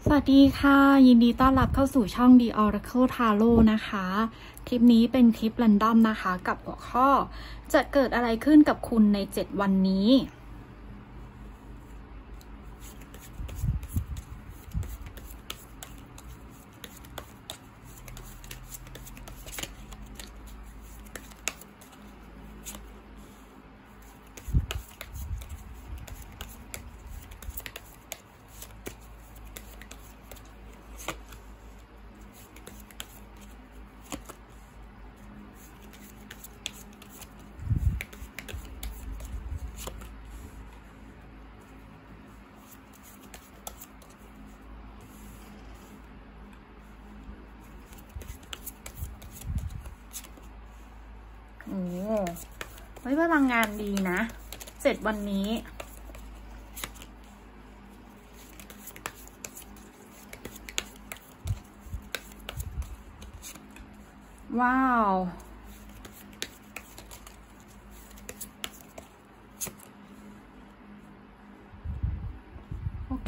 สวัสดีค่ะยินดีต้อนรับเข้าสู่ช่อง The Oracle Tarot นะคะคลิปนี้เป็นคลิปรันดอมนะคะกับหัวข้อจะเกิดอะไรขึ้นกับคุณใน7วันนี้โอ้ไม่พลังงานดีนะ7วันนี้ว้าวโอเค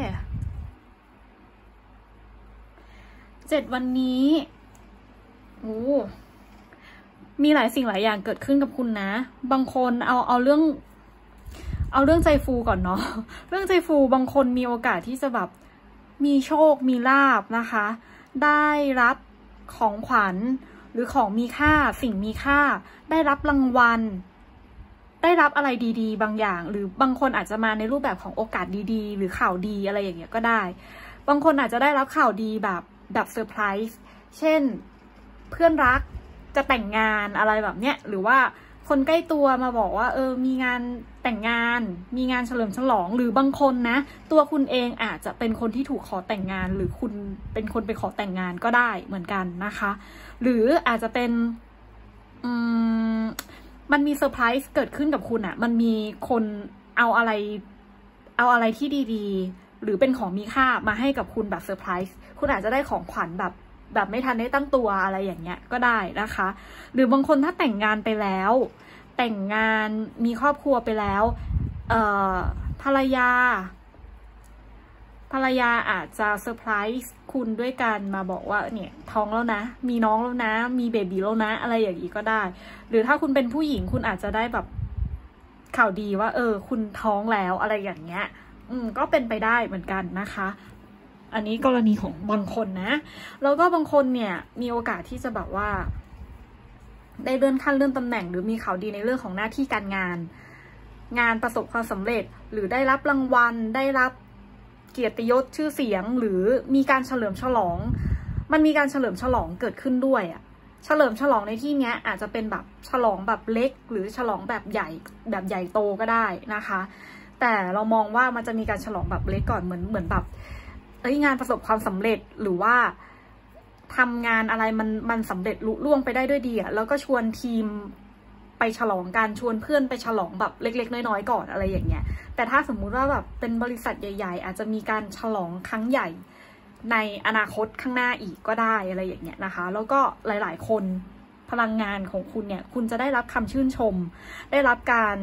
7วันนี้โอ้มีหลายสิ่งหลายอย่างเกิดขึ้นกับคุณนะบางคนเอาเรื่องใจฟูก่อนเนาะเรื่องใจฟูบางคนมีโอกาสที่จะแบบมีโชคมีลาภนะคะได้รับของขวัญหรือของมีค่าสิ่งมีค่าได้รับรางวัลได้รับอะไรดีๆบางอย่างหรือบางคนอาจจะมาในรูปแบบของโอกาสดีๆหรือข่าวดีอะไรอย่างเงี้ยก็ได้บางคนอาจจะได้รับข่าวดีแบบเซอร์ไพรส์เช่นเพื่อนรักจะแต่งงานอะไรแบบเนี้ยหรือว่าคนใกล้ตัวมาบอกว่ามีงานแต่งงานมีงานเฉลิมฉลองหรือบางคนนะตัวคุณเองอาจจะเป็นคนที่ถูกขอแต่งงานหรือคุณเป็นคนไปขอแต่งงานก็ได้เหมือนกันนะคะหรืออาจจะเป็นมันมีเซอร์ไพรส์เกิดขึ้นกับคุณอะมันมีคนเอาอะไรที่ดีๆหรือเป็นของมีค่ามาให้กับคุณแบบเซอร์ไพรส์คุณอาจจะได้ของขวัญแบบไม่ทันได้ตั้งตัวอะไรอย่างเงี้ยก็ได้นะคะหรือบางคนถ้าแต่งงานไปแล้วแต่งงานมีครอบครัวไปแล้วภรรยาอาจจะเซอร์ไพรส์คุณด้วยการมาบอกว่าเนี่ยท้องแล้วนะมีน้องแล้วนะมีเบบีแล้วนะอะไรอย่างนี้ก็ได้หรือถ้าคุณเป็นผู้หญิงคุณอาจจะได้แบบข่าวดีว่าคุณท้องแล้วอะไรอย่างเงี้ยก็เป็นไปได้เหมือนกันนะคะอันนี้กรณีของบางคนนะแล้วก็บางคนเนี่ยมีโอกาสที่จะแบบว่าได้เลื่อนขั้นเลื่อนตำแหน่งหรือมีข่าวดีในเรื่องของหน้าที่การงานประสบความสำเร็จหรือได้รับรางวัลได้รับเกียรติยศชื่อเสียงหรือมีการเฉลิมฉลองมันมีการเฉลิมฉลองเกิดขึ้นด้วยอะเฉลิมฉลองในที่เนี้ยอาจจะเป็นแบบฉลองแบบเล็กหรือฉลองแบบใหญ่โตก็ได้นะคะแต่เรามองว่ามันจะมีการฉลองแบบเล็กก่อนเหมือนแบบงานประสบความสำเร็จหรือว่าทำงานอะไรมันสำเร็จลุล่วงไปได้ด้วยดีอะแล้วก็ชวนทีมไปฉลองกันชวนเพื่อนไปฉลองแบบเล็กๆน้อยๆก่อนอะไรอย่างเงี้ยแต่ถ้าสมมุติว่าแบบเป็นบริษัทใหญ่ๆอาจจะมีการฉลองครั้งใหญ่ในอนาคตข้างหน้าอีกก็ได้อะไรอย่างเงี้ยนะคะแล้วก็หลายๆคนพลังงานของคุณเนี่ยคุณจะได้รับคำชื่นชมได้รับการ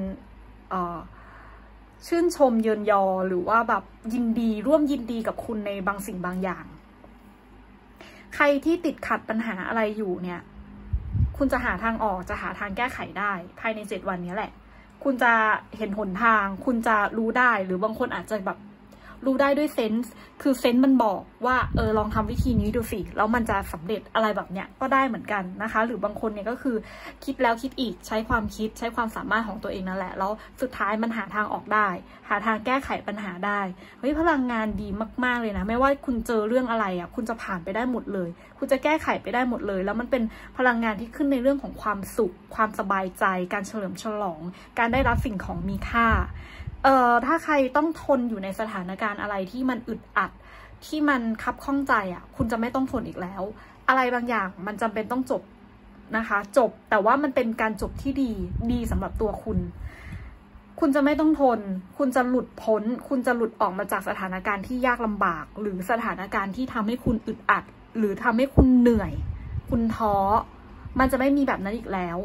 ชื่นชมเยินยอหรือว่าแบบร่วมยินดีกับคุณในบางสิ่งบางอย่างใครที่ติดขัดปัญหาอะไรอยู่เนี่ยคุณจะหาทางออกจะหาทางแก้ไขได้ภายใน7วันนี้แหละคุณจะเห็นหนทางคุณจะรู้ได้หรือบางคนอาจจะแบบรู้ได้ด้วยเซนส์คือเซนส์มันบอกว่าลองทำวิธีนี้ดูสิแล้วมันจะสำเร็จอะไรแบบเนี้ยก็ได้เหมือนกันนะคะหรือบางคนเนี่ยก็คือคิดแล้วคิดอีกใช้ความคิดใช้ความสามารถของตัวเองนั่นแหละแล้วสุดท้ายมันหาทางออกได้หาทางแก้ไขปัญหาได้เฮ้ยพลังงานดีมากๆเลยนะไม่ว่าคุณเจอเรื่องอะไรอ่ะคุณจะผ่านไปได้หมดเลยคุณจะแก้ไขไปได้หมดเลยแล้วมันเป็นพลังงานที่ขึ้นในเรื่องของความสุขความสบายใจการเฉลิมฉลองการได้รับสิ่งของมีค่าถ้าใครต้องทนอยู่ในสถานการณ์อะไรที่มันอึดอัดที่มันคับข้องใจอ่ะคุณจะไม่ต้องทนอีกแล้วอะไรบางอย่างมันจำเป็นต้องจบนะคะจบแต่ว่ามันเป็นการจบที่ดีสำหรับตัวคุณจะไม่ต้องทนคุณจะหลุดพ้นคุณจะหลุดออกมาจากสถานการณ์ที่ยากลำบากหรือสถานการณ์ที่ทำให้คุณอึดอัดหรือทำให้คุณเหนื่อยคุณท้อมันจะไม่มีแบบนั้นอีกแล้ว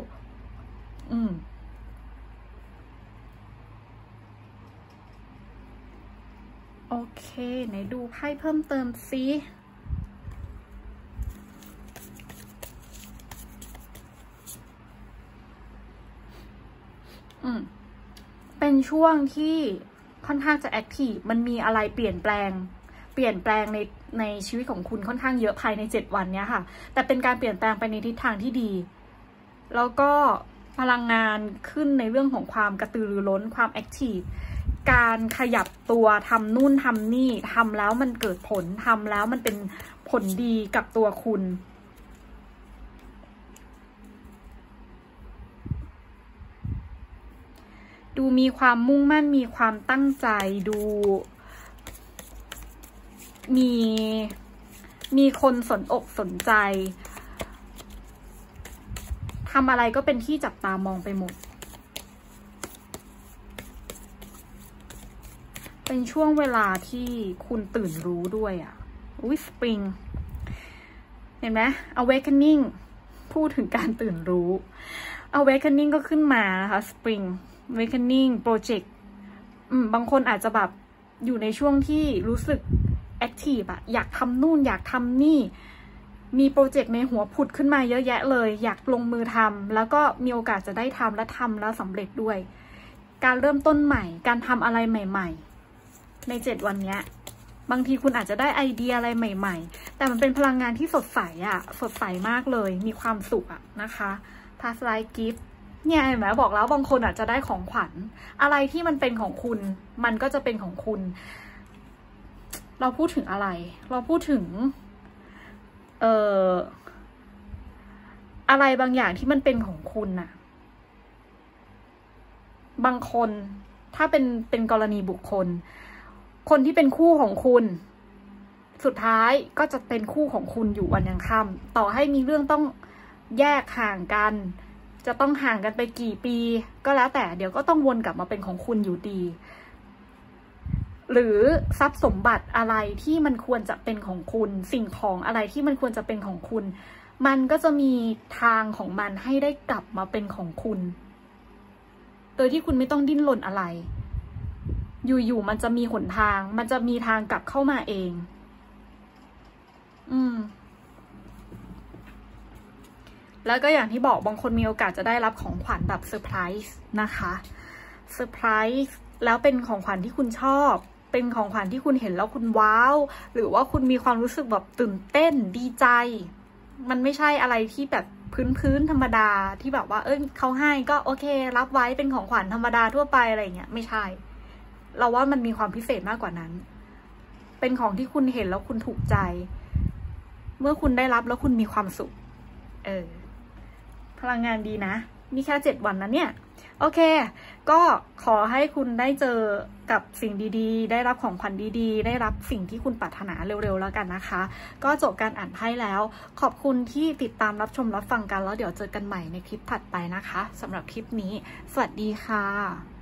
โอโอเคไหนดูไพ่เพิ่มเติมซิเป็นช่วงที่ค่อนข้างจะแอคทีฟมันมีอะไรเปลี่ยนแปลงในชีวิตของคุณค่อนข้างเยอะภายใน7 วันเนี้ยค่ะแต่เป็นการเปลี่ยนแปลงไปในทิศทางที่ดีแล้วก็พลังงานขึ้นในเรื่องของความกระตือรือร้นความแอคทีฟการขยับตัวทำนู่นทำนี่ทำแล้วมันเกิดผลทำแล้วมันเป็นผลดีกับตัวคุณดูมีความมุ่งมั่นมีความตั้งใจดูมีคนสนอกสนใจทำอะไรก็เป็นที่จับตามองไปหมดเป็นช่วงเวลาที่คุณตื่นรู้ด้วยอ่ะสปริงเห็นไหม awakening พูดถึงการตื่นรู้ awakening ก็ขึ้นมานะคะ spring awakening project บางคนอาจจะแบบอยู่ในช่วงที่รู้สึกแอคทีฟอะอยากทำนู่นอยากทำนี่มีโปรเจกต์ในหัวผุดขึ้นมาเยอะแยะเลยอยากลงมือทำแล้วก็มีโอกาสจะได้ทำและทำแล้วสำเร็จด้วยการเริ่มต้นใหม่การทำอะไรใหม่ๆใน7 วันนี้บางทีคุณอาจจะได้ไอเดียอะไรใหม่ๆแต่มันเป็นพลังงานที่สดใสอะสดใสมากเลยมีความสุขอะนะคะ past life gift เนี่ยเห็นไหมบอกแล้วบางคนอาจจะได้ของขวัญอะไรที่มันเป็นของคุณมันก็จะเป็นของคุณเราพูดถึงอะไรเราพูดถึงอะไรบางอย่างที่มันเป็นของคุณน่ะบางคนถ้าเป็นกรณีบุคคลคนที่เป็นคู่ของคุณสุดท้ายก็จะเป็นคู่ของคุณอยู่วันยังค่ำต่อให้มีเรื่องต้องแยกห่างกันจะต้องห่างกันไปกี่ปีก็แล้วแต่เดี๋ยวก็ต้องวนกลับมาเป็นของคุณอยู่ดีหรือทรัพย์สมบัติอะไรที่มันควรจะเป็นของคุณสิ่งของอะไรที่มันควรจะเป็นของคุณมันก็จะมีทางของมันให้ได้กลับมาเป็นของคุณโดยที่คุณไม่ต้องดิ้นรนอะไรอยู่ๆมันจะมีหนทางมันจะมีทางกลับเข้ามาเองแล้วก็อย่างที่บอกบางคนมีโอกาสจะได้รับของขวัญแบบเซอร์ไพรส์นะคะเซอร์ไพรส์แล้วเป็นของขวัญที่คุณชอบเป็นของขวัญที่คุณเห็นแล้วคุณว้าวหรือว่าคุณมีความรู้สึกแบบตื่นเต้นดีใจมันไม่ใช่อะไรที่แบบพื้นธรรมดาที่แบบว่าเขาให้ก็โอเครับไว้เป็นของขวัญธรรมดาทั่วไปอะไรเงี้ยไม่ใช่เราว่ามันมีความพิเศษมากกว่านั้นเป็นของที่คุณเห็นแล้วคุณถูกใจเมื่อคุณได้รับแล้วคุณมีความสุขพลังงานดีนะนี่แค่7 วันนะเนี่ยโอเคก็ขอให้คุณได้เจอกับสิ่งดีๆได้รับของขวัญดีๆได้รับสิ่งที่คุณปรารถนาเร็วๆแล้วกันนะคะก็จบการอ่านไพ่แล้วขอบคุณที่ติดตามรับชมรับฟังกันแล้วเดี๋ยวเจอกันใหม่ในคลิปถัดไปนะคะสำหรับคลิปนี้สวัสดีค่ะ